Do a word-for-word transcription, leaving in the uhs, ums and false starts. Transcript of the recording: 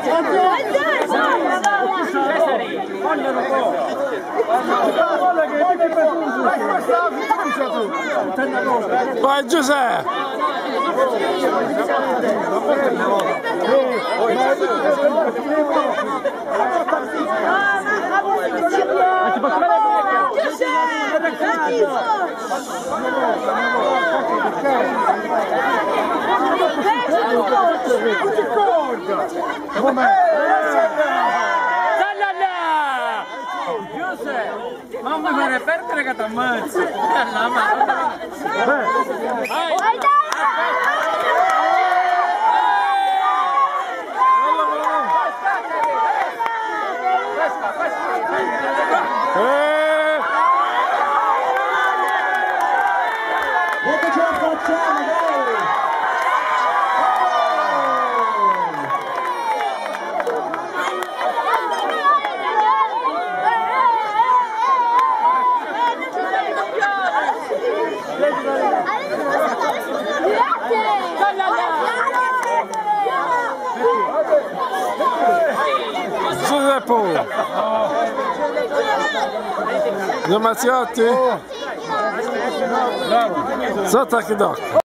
Vai Giuseppe! Non mi fare perdere che ti ammazzi! Come ce la facciamo, dai! Giuseppe! Gli Mazziotti? Sotto che do.